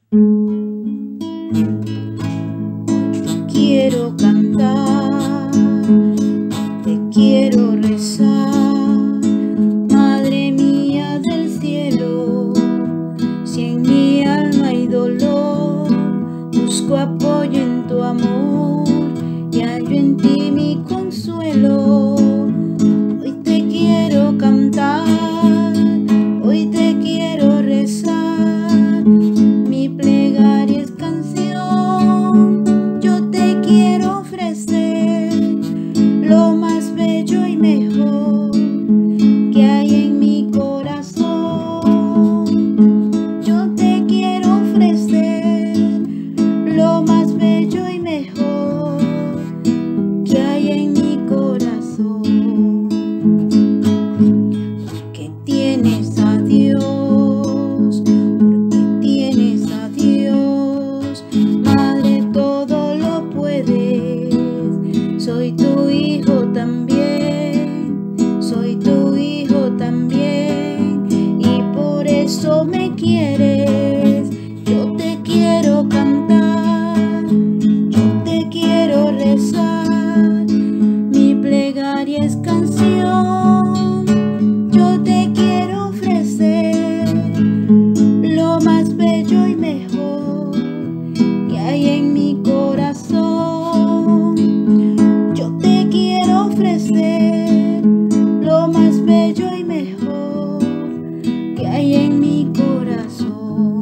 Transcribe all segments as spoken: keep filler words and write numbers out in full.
Quiero cantar, te quiero rezar, Madre mía del cielo. Si en mi alma hay dolor, busco apoyo en tu amor y hallo en ti mi consuelo. Hoy te quiero cantar, hoy te quiero rezar, mi plegaria es canción. Yo te quiero ofrecer lo más bello y mejor que hay en mi corazón. Yo te quiero ofrecer lo más bello y mejor que hay en mi corazón. Porque tienes a Dios, porque tienes a Dios, Madre, todo lo puedes. Soy tu hijo también, soy tu hijo también, y por eso me quieres. Yo te quiero cantar, yo te quiero rezar, mi plegaria es canción. Yo te quiero ofrecer lo más bello y mejor que hay en mi corazón. Yo te quiero ofrecer lo más bello y mejor que hay en mi corazón.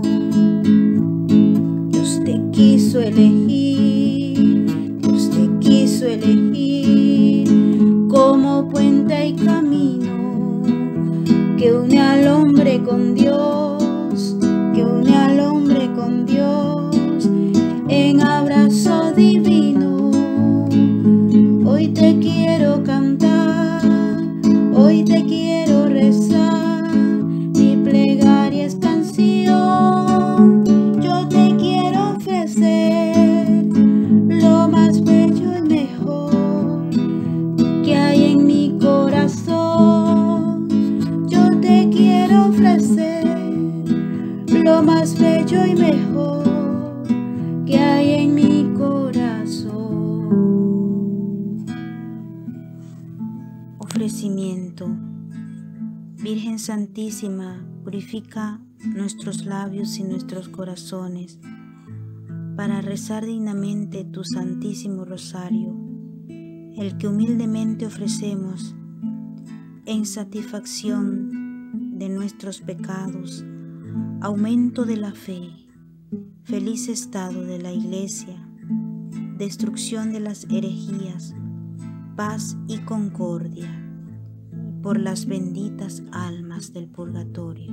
Dios te quiso elegir, Dios te quiso elegir como puente y camino que une al hombre con Dios, que une al hombre con Dios en abrazo divino. Hoy te quiero cantar, hoy te quiero rezar, mi plegaria es canción. Yo te quiero ofrecer lo más bello y mejor que hay en mi corazón. Yo te quiero ofrecer lo más bello y mejor que hay en mi corazón. Ofrecimiento. Virgen Santísima, purifica nuestros labios y nuestros corazones para rezar dignamente tu Santísimo Rosario, el que humildemente ofrecemos en satisfacción de nuestros pecados, aumento de la fe, feliz estado de la Iglesia, destrucción de las herejías, paz y concordia, por las benditas almas del purgatorio.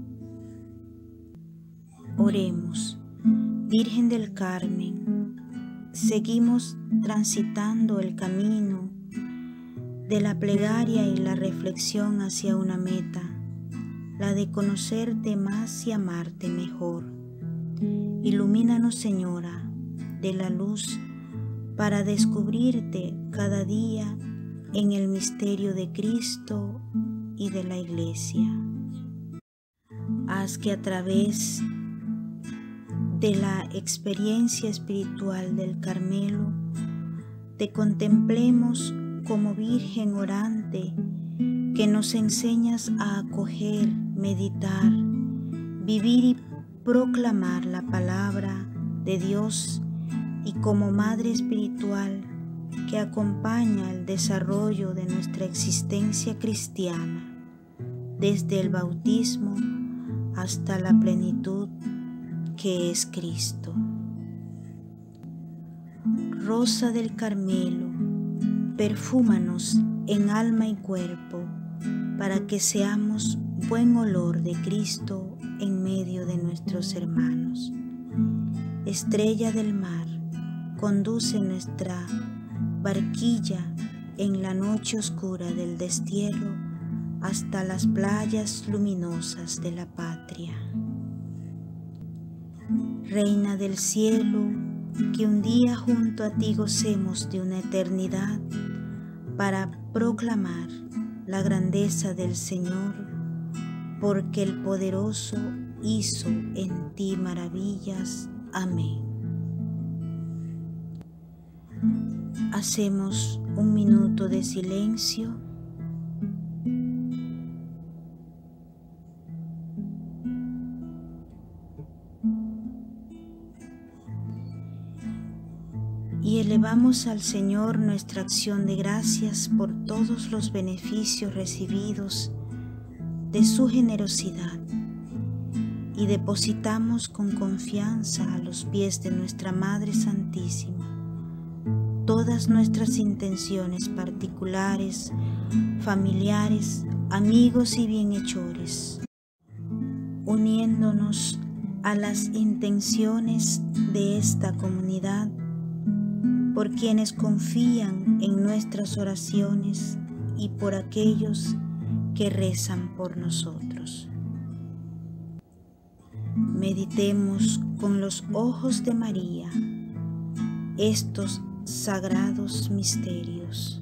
Oremos. Virgen del Carmen, seguimos transitando el camino de la plegaria y la reflexión hacia una meta, la de conocerte más y amarte mejor. Ilumínanos, Señora, de la luz para descubrirte cada día en el misterio de Cristo y de la Iglesia. Haz que a través de la experiencia espiritual del Carmelo te contemplemos como Virgen orante que nos enseñas a acoger, meditar, vivir y proclamar la palabra de Dios, y como Madre espiritual que acompaña el desarrollo de nuestra existencia cristiana, desde el bautismo hasta la plenitud que es Cristo. Rosa del Carmelo, perfúmanos en alma y cuerpo, para que seamos buen olor de Cristo en medio de nuestros hermanos. Estrella del mar, conduce nuestra barquilla en la noche oscura del destierro hasta las playas luminosas de la patria. Reina del cielo, que un día junto a ti gocemos de una eternidad para proclamar la grandeza del Señor, porque el poderoso hizo en ti maravillas. Amén. Hacemos un minuto de silencio. Y elevamos al Señor nuestra acción de gracias por todos los beneficios recibidos de su generosidad y depositamos con confianza a los pies de nuestra Madre Santísima todas nuestras intenciones particulares, familiares, amigos y bienhechores, uniéndonos a las intenciones de esta comunidad por quienes confían en nuestras oraciones y por aquellos que rezan por nosotros. Meditemos con los ojos de María estos sagrados misterios.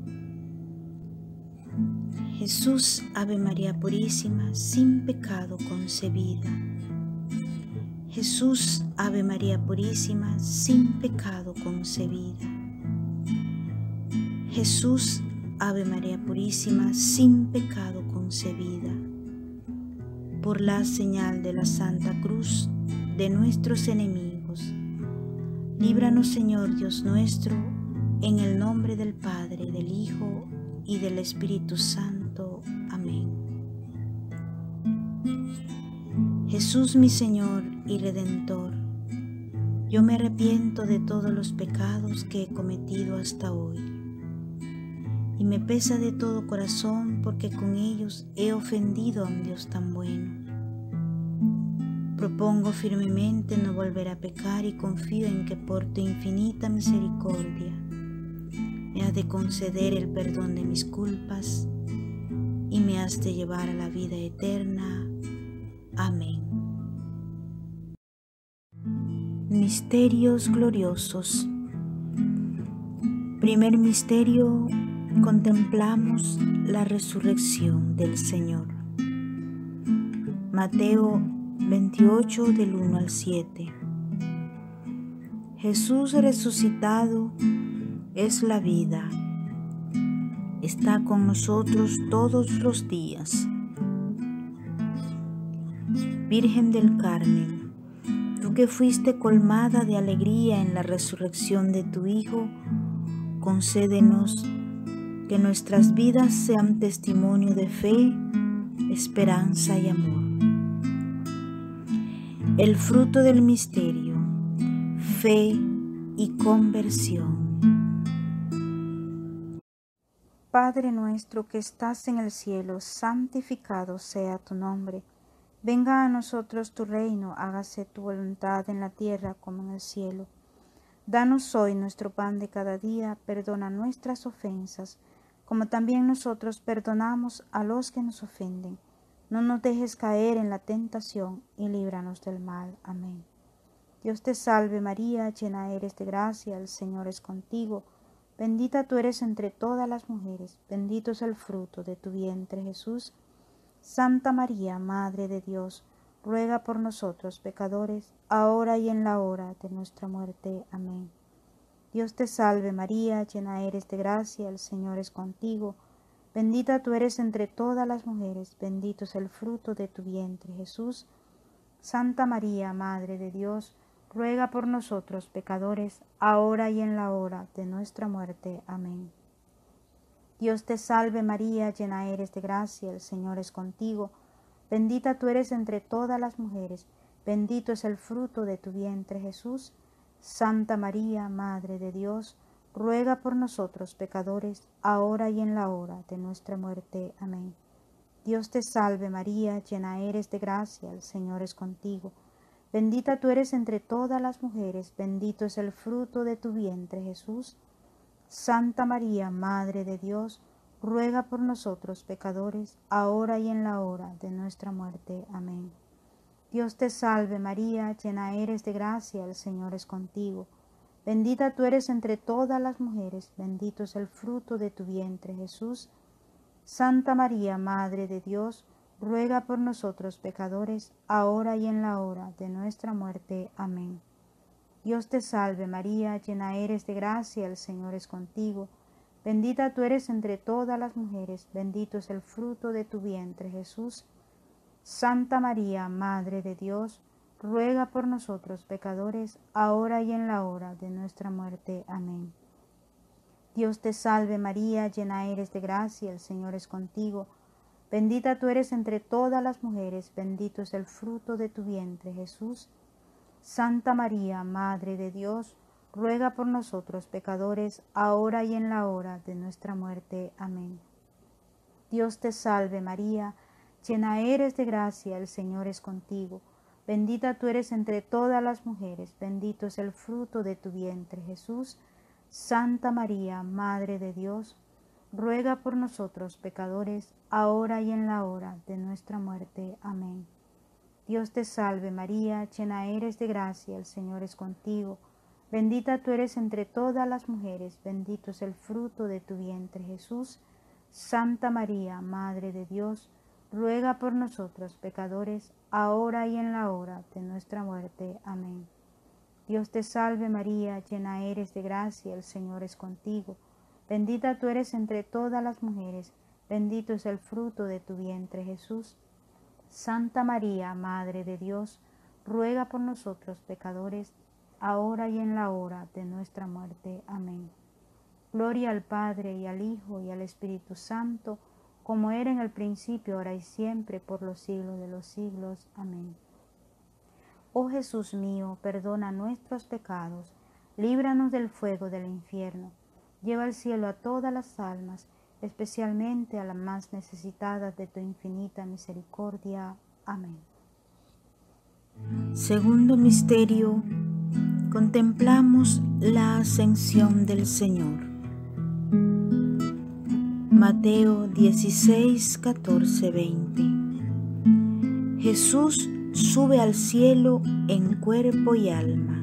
Jesús, Ave María Purísima, sin pecado concebida. Jesús, Ave María Purísima, sin pecado concebida. Jesús, Ave María Purísima, sin pecado concebida. Por la señal de la Santa Cruz de nuestros enemigos, líbranos, Señor Dios nuestro, en el nombre del Padre, del Hijo y del Espíritu Santo. Amén. Jesús, mi Señor y Redentor, yo me arrepiento de todos los pecados que he cometido hasta hoy, y me pesa de todo corazón porque con ellos he ofendido a un Dios tan bueno. Propongo firmemente no volver a pecar y confío en que por tu infinita misericordia me has de conceder el perdón de mis culpas y me has de llevar a la vida eterna. Amén. Misterios gloriosos. Primer misterio, contemplamos la resurrección del Señor. Mateo veintiocho del uno al siete. Jesús resucitado es la vida. Está con nosotros todos los días. Virgen del Carmen, tú que fuiste colmada de alegría en la resurrección de tu Hijo, concédenos que nuestras vidas sean testimonio de fe, esperanza y amor. El fruto del misterio, fe y conversión. Padre nuestro que estás en el cielo, santificado sea tu nombre. Venga a nosotros tu reino, hágase tu voluntad en la tierra como en el cielo. Danos hoy nuestro pan de cada día, perdona nuestras ofensas, como también nosotros perdonamos a los que nos ofenden. No nos dejes caer en la tentación y líbranos del mal. Amén. Dios te salve María, llena eres de gracia, el Señor es contigo. Bendita tú eres entre todas las mujeres, bendito es el fruto de tu vientre Jesús. Santa María, Madre de Dios, ruega por nosotros pecadores, ahora y en la hora de nuestra muerte. Amén. Dios te salve María, llena eres de gracia, el Señor es contigo. Bendita tú eres entre todas las mujeres, bendito es el fruto de tu vientre Jesús. Santa María, Madre de Dios, ruega por nosotros pecadores, ahora y en la hora de nuestra muerte. Amén. Dios te salve María, llena eres de gracia, el Señor es contigo. Bendita tú eres entre todas las mujeres, bendito es el fruto de tu vientre Jesús. Santa María, Madre de Dios, ruega por nosotros pecadores, ahora y en la hora de nuestra muerte. Amén. Dios te salve María, llena eres de gracia, el Señor es contigo. Bendita tú eres entre todas las mujeres, bendito es el fruto de tu vientre Jesús. Santa María, Madre de Dios, ruega por nosotros pecadores, ahora y en la hora de nuestra muerte. Amén. Dios te salve María, llena eres de gracia, el Señor es contigo. Bendita tú eres entre todas las mujeres, bendito es el fruto de tu vientre Jesús. Santa María, Madre de Dios, ruega por nosotros pecadores, ahora y en la hora de nuestra muerte. Amén. Dios te salve María, llena eres de gracia, el Señor es contigo. Bendita tú eres entre todas las mujeres, bendito es el fruto de tu vientre, Jesús. Santa María, Madre de Dios, ruega por nosotros pecadores, ahora y en la hora de nuestra muerte. Amén. Dios te salve María, llena eres de gracia, el Señor es contigo. Bendita tú eres entre todas las mujeres, bendito es el fruto de tu vientre, Jesús. Santa María, Madre de Dios, ruega por nosotros pecadores, ahora y en la hora de nuestra muerte. Amén. Dios te salve María, llena eres de gracia, el Señor es contigo. Bendita tú eres entre todas las mujeres, bendito es el fruto de tu vientre, Jesús. Santa María, Madre de Dios, ruega por nosotros pecadores, ahora y en la hora de nuestra muerte. Amén. Dios te salve María, llena eres de gracia, el Señor es contigo. Bendita tú eres entre todas las mujeres, bendito es el fruto de tu vientre, Jesús. Santa María, Madre de Dios, ruega por nosotros pecadores, ahora y en la hora de nuestra muerte. Amén. Dios te salve María, llena eres de gracia, el Señor es contigo. Bendita tú eres entre todas las mujeres, bendito es el fruto de tu vientre, Jesús. Santa María, Madre de Dios, ruega por nosotros pecadores, ahora y en la hora de nuestra muerte. Amén. Gloria al Padre, y al Hijo, y al Espíritu Santo, como era en el principio, ahora y siempre, por los siglos de los siglos. Amén. Oh Jesús mío, perdona nuestros pecados, líbranos del fuego del infierno, lleva al cielo a todas las almas, especialmente a las más necesitadas de tu infinita misericordia. Amén. Segundo misterio, contemplamos la ascensión del Señor. Mateo dieciséis, catorce, veinte. Jesús sube al cielo en cuerpo y alma.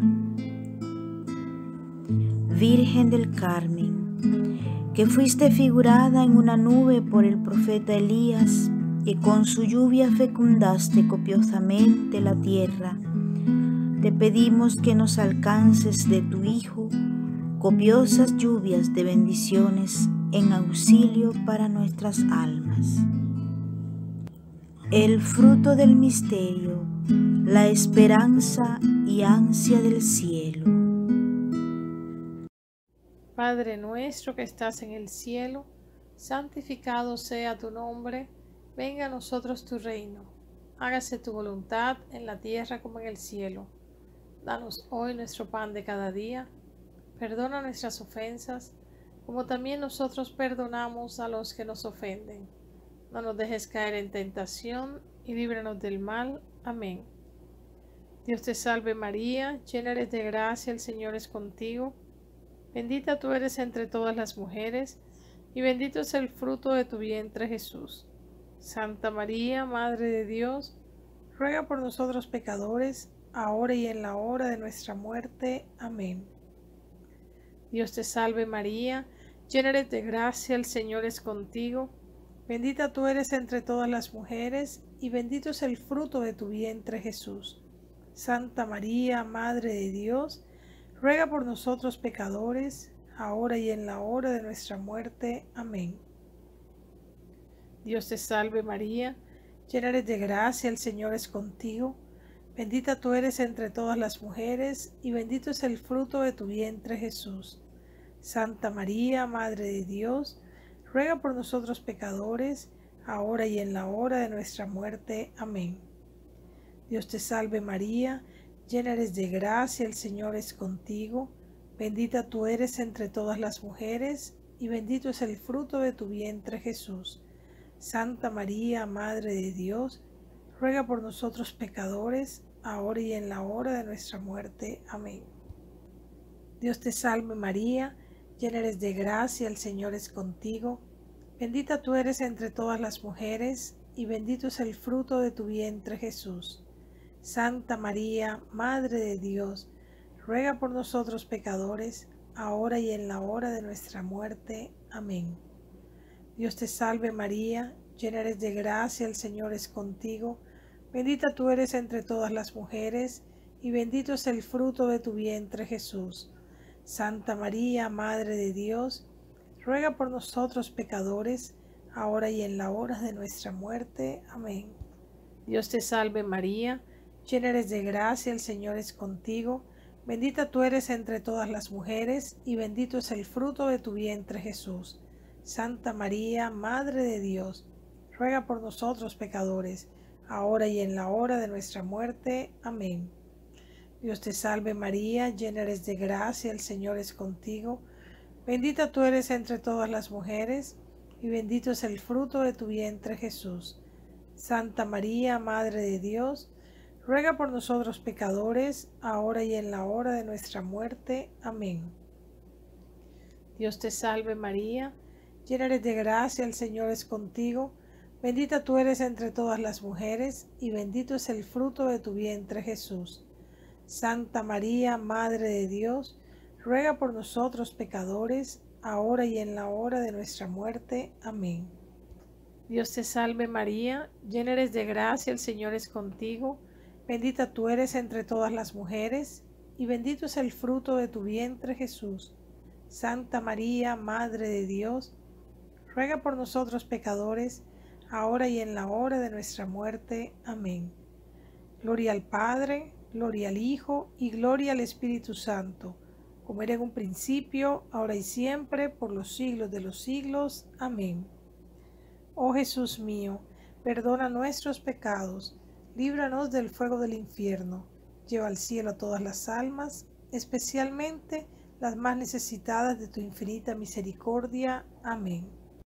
Virgen del Carmen, que fuiste figurada en una nube por el profeta Elías, y con su lluvia fecundaste copiosamente la tierra, te pedimos que nos alcances de tu Hijo copiosas lluvias de bendiciones en auxilio para nuestras almas. El fruto del misterio, la esperanza y ansia del cielo. Padre nuestro que estás en el cielo, santificado sea tu nombre, venga a nosotros tu reino, hágase tu voluntad en la tierra como en el cielo. Danos hoy nuestro pan de cada día, perdona nuestras ofensas, como también nosotros perdonamos a los que nos ofenden. No nos dejes caer en tentación y líbranos del mal. Amén. Dios te salve María, llena eres de gracia, el Señor es contigo. Bendita tú eres entre todas las mujeres, y bendito es el fruto de tu vientre Jesús. Santa María, Madre de Dios, ruega por nosotros pecadores, ahora y en la hora de nuestra muerte. Amén. Dios te salve María, llena eres de gracia, el Señor es contigo. Bendita tú eres entre todas las mujeres, y bendito es el fruto de tu vientre Jesús. Santa María, Madre de Dios, ruega por nosotros pecadores, ahora y en la hora de nuestra muerte. Amén. Dios te salve María, llena eres de gracia, el Señor es contigo. Bendita tú eres entre todas las mujeres, y bendito es el fruto de tu vientre Jesús. Santa María, Madre de Dios, ruega por nosotros pecadores, ahora y en la hora de nuestra muerte. Amén. Dios te salve María, llena eres de gracia, el Señor es contigo. Bendita tú eres entre todas las mujeres, y bendito es el fruto de tu vientre Jesús. Santa María, Madre de Dios, ruega por nosotros pecadores, ahora y en la hora de nuestra muerte. Amén. Dios te salve María, llena eres de gracia, el Señor es contigo. Bendita tú eres entre todas las mujeres, y bendito es el fruto de tu vientre Jesús. Santa María, Madre de Dios, ruega por nosotros pecadores, ahora y en la hora de nuestra muerte. Amén. Dios te salve María, llena eres de gracia, el Señor es contigo. Bendita tú eres entre todas las mujeres, y bendito es el fruto de tu vientre, Jesús. Santa María, Madre de Dios, ruega por nosotros pecadores, ahora y en la hora de nuestra muerte. Amén. Dios te salve María, llena eres de gracia, el Señor es contigo. Bendita tú eres entre todas las mujeres, y bendito es el fruto de tu vientre, Jesús. Santa María, Madre de Dios, ruega por nosotros pecadores, ahora y en la hora de nuestra muerte. Amén. Dios te salve María, llena eres de gracia, el Señor es contigo. Bendita tú eres entre todas las mujeres, y bendito es el fruto de tu vientre, Jesús. Santa María, Madre de Dios, ruega por nosotros pecadores, ahora y en la hora de nuestra muerte. Amén. Dios te salve María, llena eres de gracia, el Señor es contigo. Bendita tú eres entre todas las mujeres, y bendito es el fruto de tu vientre, Jesús. Santa María, Madre de Dios, ruega por nosotros pecadores, ahora y en la hora de nuestra muerte. Amén. Dios te salve María, llena eres de gracia, el Señor es contigo. Bendita tú eres entre todas las mujeres, y bendito es el fruto de tu vientre, Jesús. Santa María, Madre de Dios, ruega por nosotros pecadores, ahora y en la hora de nuestra muerte. Amén. Gloria al Padre, gloria al Hijo, y gloria al Espíritu Santo, como era en un principio, ahora y siempre, por los siglos de los siglos. Amén. Oh Jesús mío, perdona nuestros pecados, líbranos del fuego del infierno, lleva al cielo a todas las almas, especialmente las más necesitadas de tu infinita misericordia. Amén.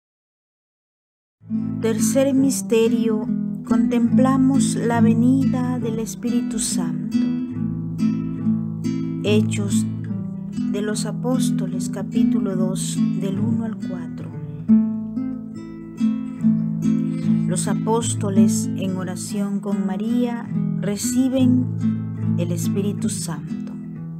Tercer misterio, contemplamos la venida del Espíritu Santo. Hechos de los Apóstoles, capítulo dos, del uno al cuatro. Los apóstoles, en oración con María, reciben el Espíritu Santo.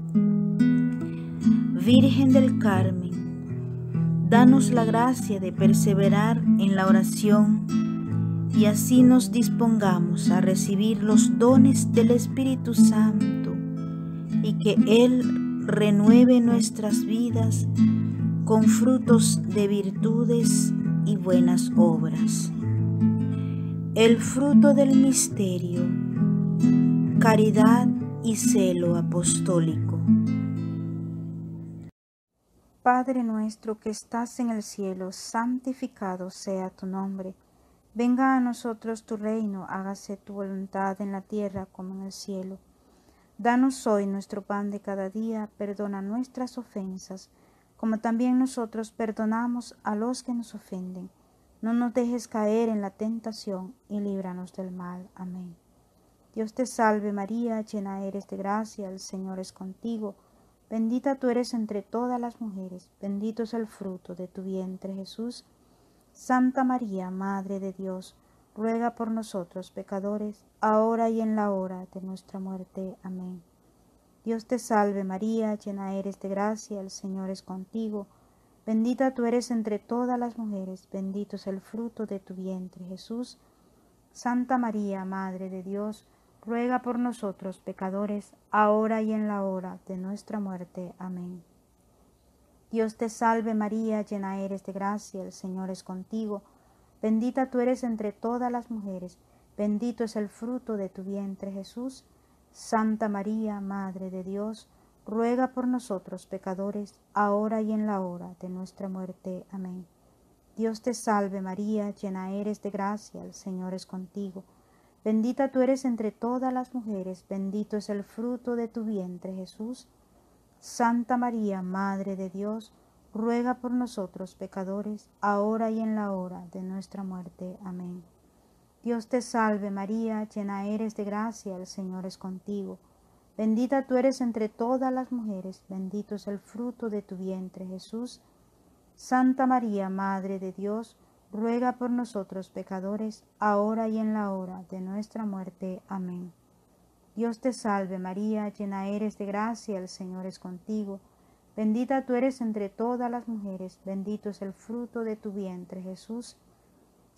Virgen del Carmen, danos la gracia de perseverar en la oración y así nos dispongamos a recibir los dones del Espíritu Santo y que Él renueve nuestras vidas con frutos de virtudes y buenas obras. El fruto del misterio, caridad y celo apostólico. Padre nuestro que estás en el cielo, santificado sea tu nombre. Venga a nosotros tu reino, hágase tu voluntad en la tierra como en el cielo. Danos hoy nuestro pan de cada día, perdona nuestras ofensas, como también nosotros perdonamos a los que nos ofenden. No nos dejes caer en la tentación y líbranos del mal. Amén. Dios te salve María, llena eres de gracia, el Señor es contigo. Bendita tú eres entre todas las mujeres, bendito es el fruto de tu vientre, Jesús. Santa María, Madre de Dios, ruega por nosotros pecadores, ahora y en la hora de nuestra muerte. Amén. Dios te salve María, llena eres de gracia, el Señor es contigo. Bendita tú eres entre todas las mujeres, bendito es el fruto de tu vientre, Jesús. Santa María, Madre de Dios, ruega por nosotros pecadores, ahora y en la hora de nuestra muerte. Amén. Dios te salve María, llena eres de gracia, el Señor es contigo. Bendita tú eres entre todas las mujeres, bendito es el fruto de tu vientre, Jesús. Santa María, Madre de Dios, ruega por nosotros pecadores, ahora y en la hora de nuestra muerte. Amén. Dios te salve María, llena eres de gracia, el Señor es contigo. Bendita tú eres entre todas las mujeres, bendito es el fruto de tu vientre, Jesús. Santa María, Madre de Dios, ruega por nosotros pecadores, ahora y en la hora de nuestra muerte. Amén. Dios te salve María, llena eres de gracia, el Señor es contigo. Bendita tú eres entre todas las mujeres, bendito es el fruto de tu vientre, Jesús. Santa María, Madre de Dios, ruega por nosotros pecadores, ahora y en la hora de nuestra muerte. Amén. Dios te salve María, llena eres de gracia, el Señor es contigo. Bendita tú eres entre todas las mujeres, bendito es el fruto de tu vientre, Jesús.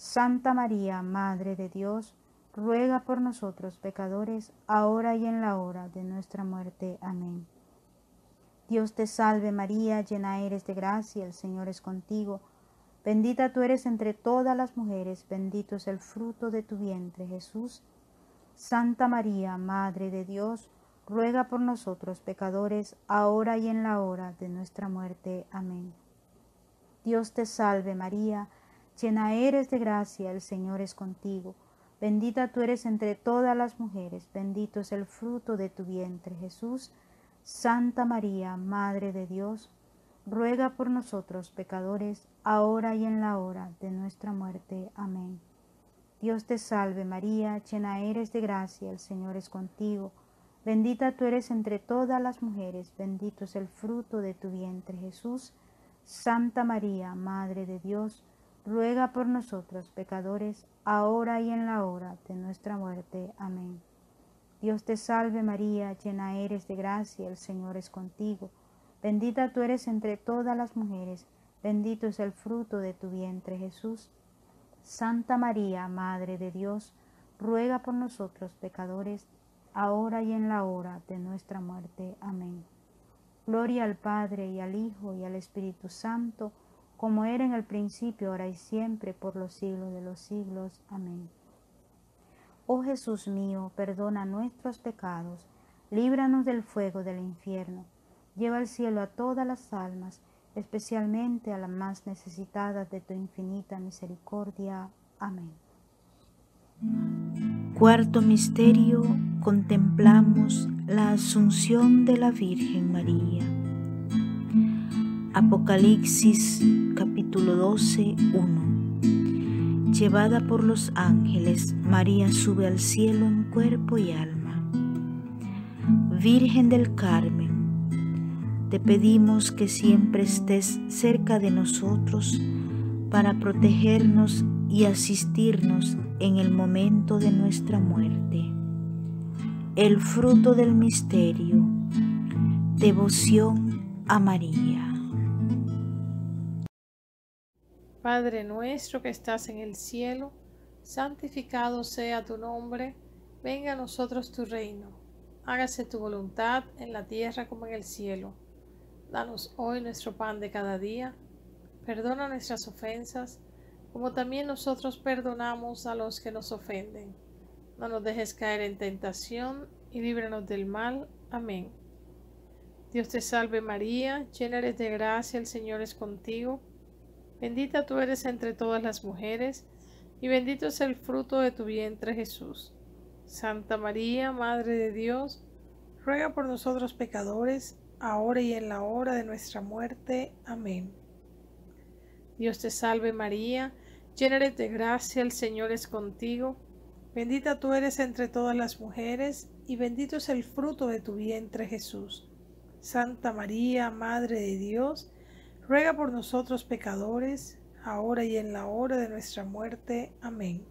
Santa María, Madre de Dios, ruega por nosotros pecadores, ahora y en la hora de nuestra muerte. Amén. Dios te salve María, llena eres de gracia, el Señor es contigo. Bendita tú eres entre todas las mujeres, bendito es el fruto de tu vientre, Jesús. Santa María, Madre de Dios, ruega por nosotros pecadores, ahora y en la hora de nuestra muerte. Amén. Dios te salve María, llena eres de gracia, el Señor es contigo. Bendita tú eres entre todas las mujeres, bendito es el fruto de tu vientre, Jesús. Santa María, Madre de Dios, ruega por nosotros pecadores, ahora y en la hora de nuestra muerte. Amén. Dios te salve María, llena eres de gracia, el Señor es contigo. Bendita tú eres entre todas las mujeres, bendito es el fruto de tu vientre, Jesús. Santa María, Madre de Dios, ruega por nosotros pecadores, ahora y en la hora de nuestra muerte. Amén. Dios te salve María, llena eres de gracia, el Señor es contigo. Bendita tú eres entre todas las mujeres, bendito es el fruto de tu vientre, Jesús. Santa María, Madre de Dios, ruega por nosotros pecadores, ahora y en la hora de nuestra muerte. Amén. Gloria al Padre, y al Hijo, y al Espíritu Santo, como era en el principio, ahora y siempre, por los siglos de los siglos. Amén. Oh Jesús mío, perdona nuestros pecados, líbranos del fuego del infierno, lleva al cielo a todas las almas, especialmente a las más necesitadas de tu infinita misericordia. Amén. Cuarto misterio, contemplamos la Asunción de la Virgen María. Apocalipsis capítulo doce, uno. Llevada por los ángeles, María sube al cielo en cuerpo y alma. Virgen del Carmen, te pedimos que siempre estés cerca de nosotros para protegernos y asistirnos en el momento de nuestra muerte. El fruto del misterio, devoción a María. Padre nuestro que estás en el cielo, santificado sea tu nombre, venga a nosotros tu reino, hágase tu voluntad en la tierra como en el cielo. Danos hoy nuestro pan de cada día, perdona nuestras ofensas, como también nosotros perdonamos a los que nos ofenden. No nos dejes caer en tentación y líbranos del mal. Amén. Dios te salve María, llena eres de gracia, el Señor es contigo. Bendita tú eres entre todas las mujeres, y bendito es el fruto de tu vientre, Jesús. Santa María, Madre de Dios, ruega por nosotros pecadores, ahora y en la hora de nuestra muerte. Amén. Dios te salve María, llena eres de gracia, el Señor es contigo. Bendita tú eres entre todas las mujeres, y bendito es el fruto de tu vientre, Jesús. Santa María, Madre de Dios, ruega por nosotros pecadores, ahora y en la hora de nuestra muerte. Amén.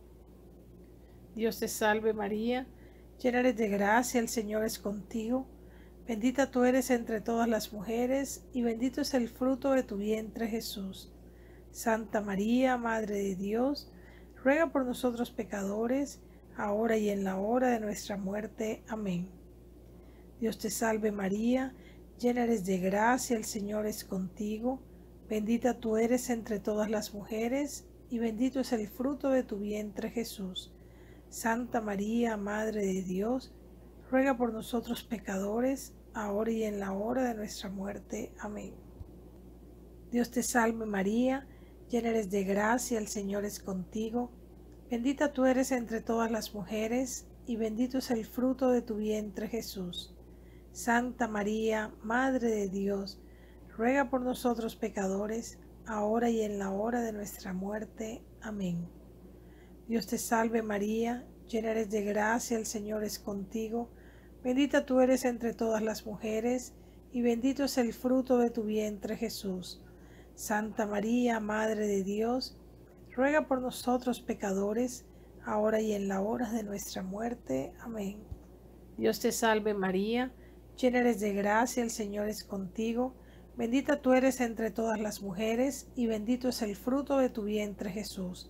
Dios te salve María, llena eres de gracia, el Señor es contigo. Bendita tú eres entre todas las mujeres, y bendito es el fruto de tu vientre, Jesús. Santa María, Madre de Dios, ruega por nosotros pecadores, ahora y en la hora de nuestra muerte. Amén. Dios te salve María, llena eres de gracia, el Señor es contigo. Bendita tú eres entre todas las mujeres, y bendito es el fruto de tu vientre, Jesús. Santa María, Madre de Dios, ruega por nosotros pecadores, ahora y en la hora de nuestra muerte. Amén. Dios te salve María, llena eres de gracia, el Señor es contigo. Bendita tú eres entre todas las mujeres, y bendito es el fruto de tu vientre, Jesús. Santa María, Madre de Dios, ruega por nosotros pecadores, ahora y en la hora de nuestra muerte. Amén. Dios te salve María, llena eres de gracia, el Señor es contigo. Bendita tú eres entre todas las mujeres, y bendito es el fruto de tu vientre, Jesús. Santa María, Madre de Dios, ruega por nosotros pecadores, ahora y en la hora de nuestra muerte. Amén. Dios te salve María, llena eres de gracia, el Señor es contigo. Bendita tú eres entre todas las mujeres, y bendito es el fruto de tu vientre, Jesús.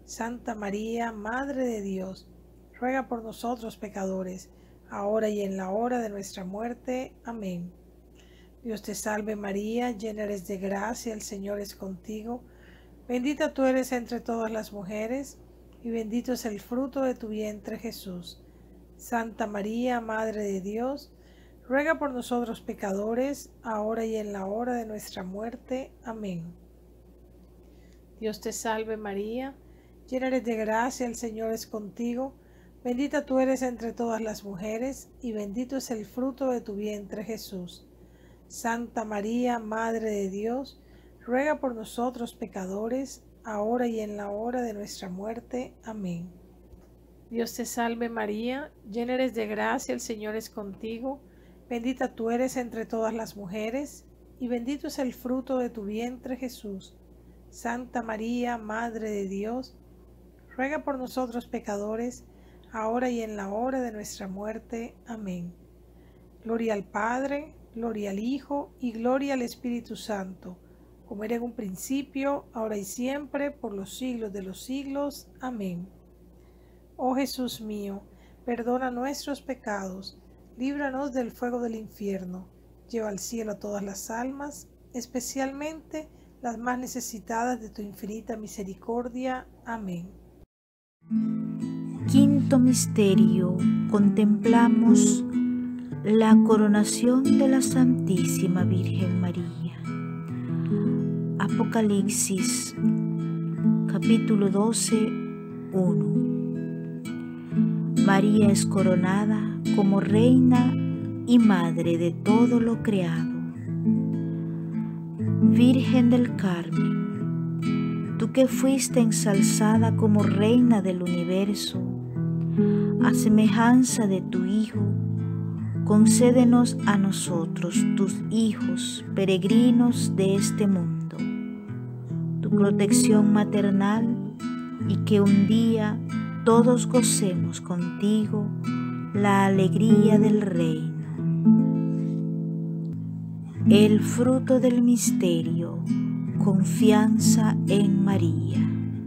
Santa María, Madre de Dios, ruega por nosotros pecadores, ahora y en la hora de nuestra muerte. Amén. Dios te salve María, llena eres de gracia, el Señor es contigo. Bendita tú eres entre todas las mujeres, y bendito es el fruto de tu vientre Jesús. Santa María, Madre de Dios, ruega por nosotros pecadores, ahora y en la hora de nuestra muerte. Amén. Dios te salve María, llena eres de gracia, el Señor es contigo. Bendita tú eres entre todas las mujeres, y bendito es el fruto de tu vientre Jesús. Santa María, Madre de Dios, ruega por nosotros pecadores, ahora y en la hora de nuestra muerte. Amén. Dios te salve María, llena eres de gracia, el Señor es contigo. Bendita tú eres entre todas las mujeres, y bendito es el fruto de tu vientre Jesús. Santa María, Madre de Dios, ruega por nosotros pecadores, ahora y en la hora de nuestra muerte. Amén. Gloria al Padre, gloria al Hijo y gloria al Espíritu Santo, como era en un principio, ahora y siempre, por los siglos de los siglos. Amén. Oh Jesús mío, perdona nuestros pecados, líbranos del fuego del infierno, lleva al cielo a todas las almas, especialmente las más necesitadas de tu infinita misericordia. Amén. Quinto misterio, contemplamos la coronación de la Santísima Virgen María. Apocalipsis, capítulo doce, uno. María es coronada como reina y madre de todo lo creado. Virgen del Carmen, tú que fuiste ensalzada como reina del universo, a semejanza de tu Hijo, concédenos a nosotros, tus hijos, peregrinos de este mundo, tu protección maternal, y que un día todos gocemos contigo la alegría del reino. El fruto del misterio, confianza en María.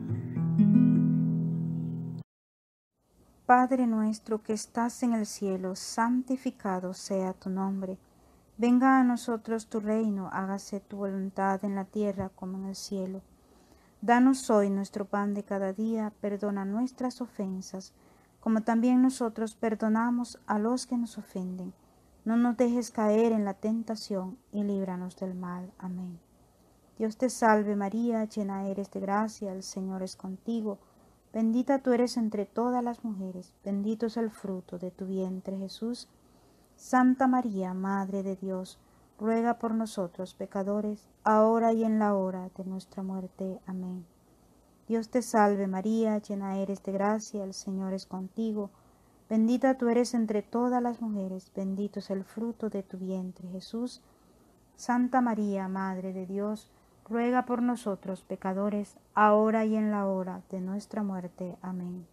Padre nuestro que estás en el cielo, santificado sea tu nombre. Venga a nosotros tu reino, hágase tu voluntad en la tierra como en el cielo. Danos hoy nuestro pan de cada día, perdona nuestras ofensas, como también nosotros perdonamos a los que nos ofenden. No nos dejes caer en la tentación y líbranos del mal. Amén. Dios te salve María, llena eres de gracia, el Señor es contigo. Bendita tú eres entre todas las mujeres, bendito es el fruto de tu vientre Jesús. Santa María, Madre de Dios, ruega por nosotros pecadores, ahora y en la hora de nuestra muerte. Amén. Dios te salve María, llena eres de gracia, el Señor es contigo. Bendita tú eres entre todas las mujeres, bendito es el fruto de tu vientre Jesús. Santa María, Madre de Dios, ruega por nosotros pecadores, ahora y en la hora de nuestra muerte. Amén.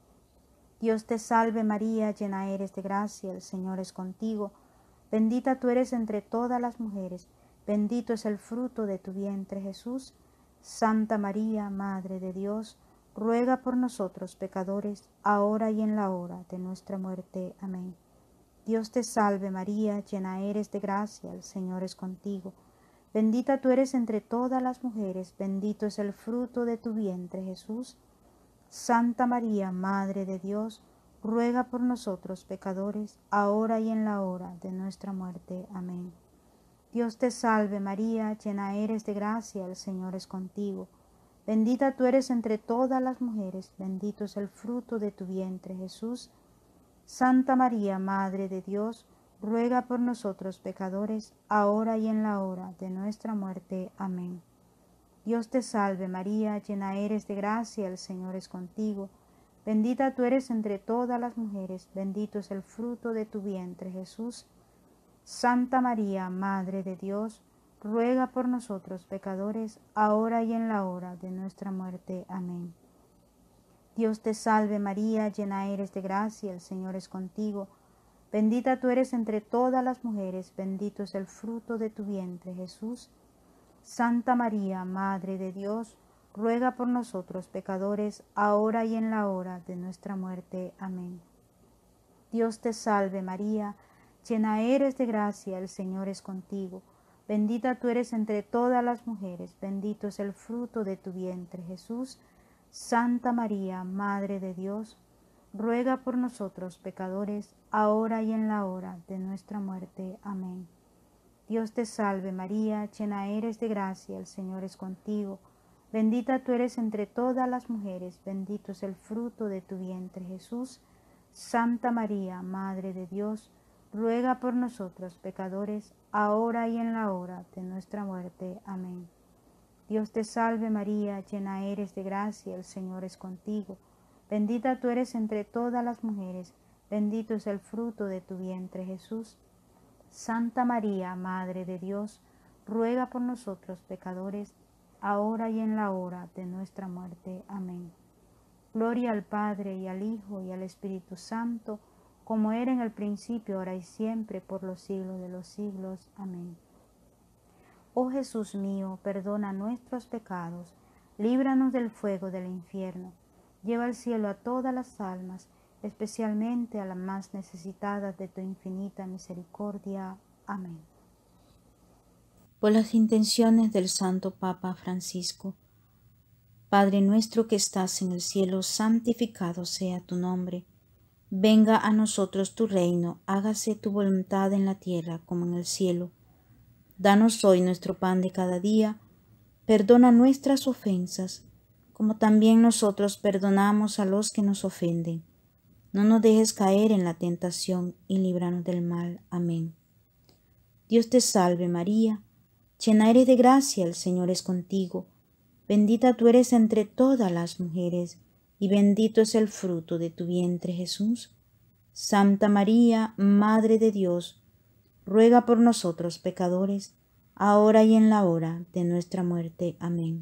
Dios te salve María, llena eres de gracia, el Señor es contigo. Bendita tú eres entre todas las mujeres, bendito es el fruto de tu vientre Jesús. Santa María, Madre de Dios, ruega por nosotros pecadores, ahora y en la hora de nuestra muerte. Amén. Dios te salve María, llena eres de gracia, el Señor es contigo. Bendita tú eres entre todas las mujeres, bendito es el fruto de tu vientre Jesús. Santa María, Madre de Dios, ruega por nosotros pecadores, ahora y en la hora de nuestra muerte. Amén. Dios te salve María, llena eres de gracia, el Señor es contigo. Bendita tú eres entre todas las mujeres, bendito es el fruto de tu vientre Jesús. Santa María, Madre de Dios, ruega por nosotros pecadores, ahora y en la hora de nuestra muerte. Amén. Dios te salve María, llena eres de gracia, el Señor es contigo. Bendita tú eres entre todas las mujeres, bendito es el fruto de tu vientre Jesús. Santa María, Madre de Dios, ruega por nosotros pecadores, ahora y en la hora de nuestra muerte. Amén. Dios te salve María, llena eres de gracia, el Señor es contigo. Bendita tú eres entre todas las mujeres, bendito es el fruto de tu vientre Jesús. Santa María, Madre de Dios, ruega por nosotros pecadores, ahora y en la hora de nuestra muerte. Amén. Dios te salve María, llena eres de gracia, el Señor es contigo. Bendita tú eres entre todas las mujeres, bendito es el fruto de tu vientre, Jesús. Santa María, Madre de Dios, ruega por nosotros pecadores, ahora y en la hora de nuestra muerte. Amén. Dios te salve María, llena eres de gracia, el Señor es contigo. Bendita tú eres entre todas las mujeres, bendito es el fruto de tu vientre, Jesús. Santa María, Madre de Dios, ruega por nosotros pecadores, ahora y en la hora de nuestra muerte. Amén. Dios te salve María, llena eres de gracia, el Señor es contigo. Bendita tú eres entre todas las mujeres, bendito es el fruto de tu vientre, Jesús. Santa María, Madre de Dios, ruega por nosotros pecadores, ahora y en la hora de nuestra muerte. Amén. Gloria al Padre, y al Hijo, y al Espíritu Santo, como era en el principio, ahora y siempre, por los siglos de los siglos. Amén. Oh Jesús mío, perdona nuestros pecados, líbranos del fuego del infierno, lleva al cielo a todas las almas, especialmente a las más necesitadas de tu infinita misericordia. Amén. Por las intenciones del Santo Papa Francisco. Padre nuestro que estás en el cielo, santificado sea tu nombre. Venga a nosotros tu reino, hágase tu voluntad en la tierra como en el cielo. Danos hoy nuestro pan de cada día, perdona nuestras ofensas, como también nosotros perdonamos a los que nos ofenden. No nos dejes caer en la tentación y líbranos del mal. Amén. Dios te salve María, llena eres de gracia, el Señor es contigo. Bendita tú eres entre todas las mujeres, y bendito es el fruto de tu vientre, Jesús. Santa María, Madre de Dios, ruega por nosotros pecadores, ahora y en la hora de nuestra muerte. Amén.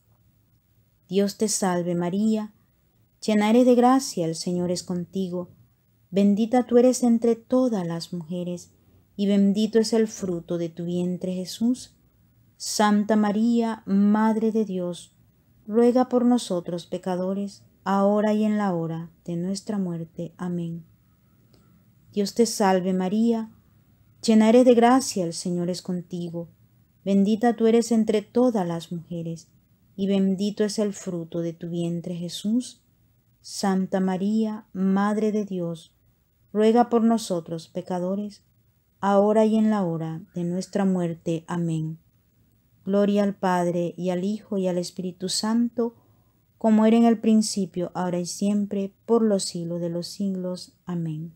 Dios te salve María, llena eres de gracia, el Señor es contigo. Bendita tú eres entre todas las mujeres, y bendito es el fruto de tu vientre, Jesús. Santa María, Madre de Dios, ruega por nosotros pecadores, ahora y en la hora de nuestra muerte. Amén. Dios te salve María, llena eres de gracia, el Señor es contigo. Bendita tú eres entre todas las mujeres, y bendito es el fruto de tu vientre, Jesús. Santa María, Madre de Dios, ruega por nosotros pecadores, ahora y en la hora de nuestra muerte. Amén. Gloria al Padre, y al Hijo, y al Espíritu Santo, como era en el principio, ahora y siempre, por los siglos de los siglos. Amén.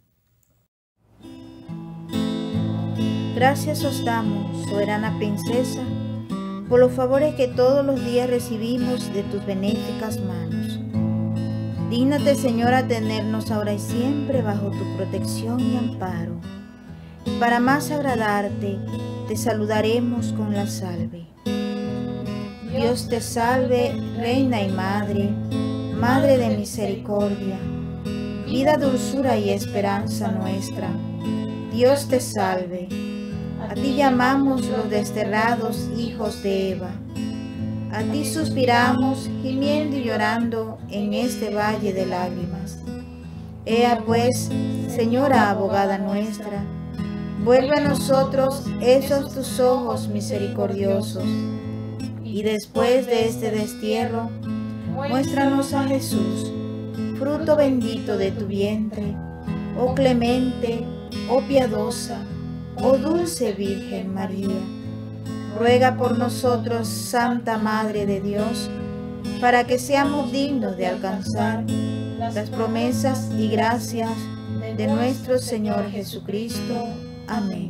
Gracias os damos, soberana princesa, por los favores que todos los días recibimos de tus benéficas manos. Dígnate, Señora, tenernos ahora y siempre bajo tu protección y amparo. Para más agradarte, te saludaremos con la salve. Dios te salve, Reina y Madre, Madre de misericordia, vida, dulzura y esperanza nuestra. Dios te salve. A ti llamamos los desterrados hijos de Eva. A ti suspiramos, gimiendo y llorando en este valle de lágrimas. Ea pues, Señora abogada nuestra, vuelve a nosotros esos tus ojos misericordiosos, y después de este destierro, muéstranos a Jesús, fruto bendito de tu vientre, oh clemente, oh piadosa, oh dulce Virgen María. Ruega por nosotros, Santa Madre de Dios, para que seamos dignos de alcanzar las promesas y gracias de nuestro Señor Jesucristo. Amén.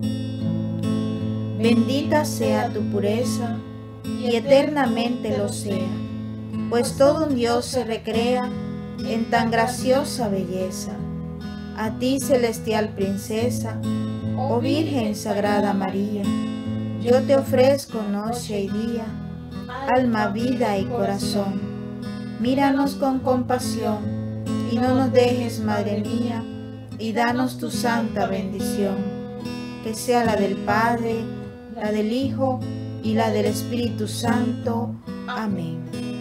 Bendita sea tu pureza, y eternamente lo sea, pues todo un Dios se recrea en tan graciosa belleza. A ti, celestial princesa, oh Virgen Sagrada María, yo te ofrezco noche y día, alma, vida y corazón. Míranos con compasión, y no nos dejes, Madre mía, y danos tu santa bendición, que sea la del Padre, la del Hijo, y la del Espíritu Santo. Amén.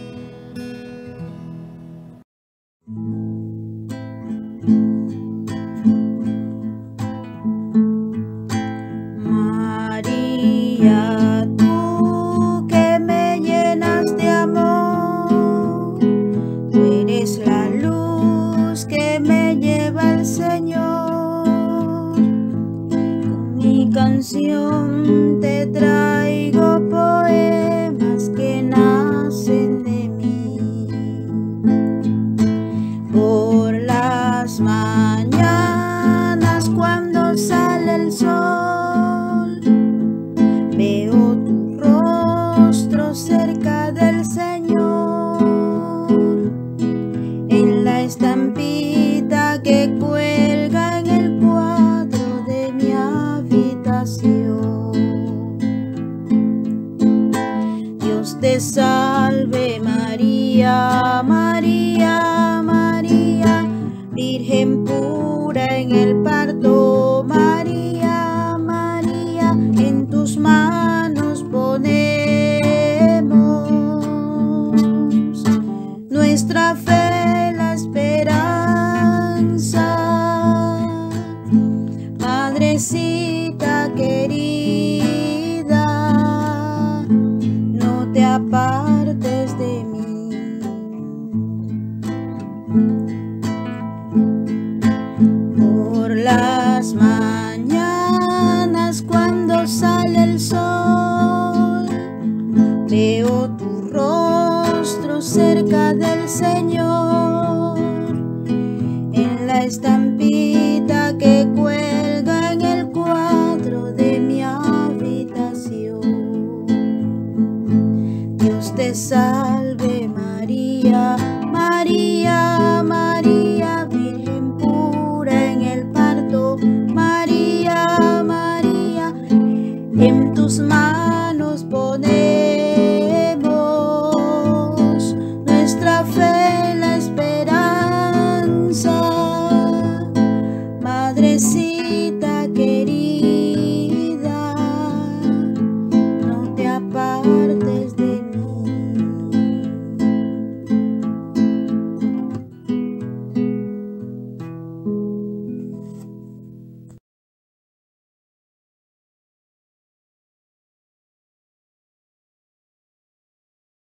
María, tú que me llenas de amor, tú eres la luz que me lleva al Señor. Con mi canción te traigo poemas que nacen de mí. Por las mañanas cuando sale el sol, veo tu rostro cerca del Señor, en la estampita que cuelga en el cuadro de mi habitación. Dios te salve María, María, María, Virgen pura en el parto, María, María, en tus manos ponemos nuestra fe, la esperanza. Madrecita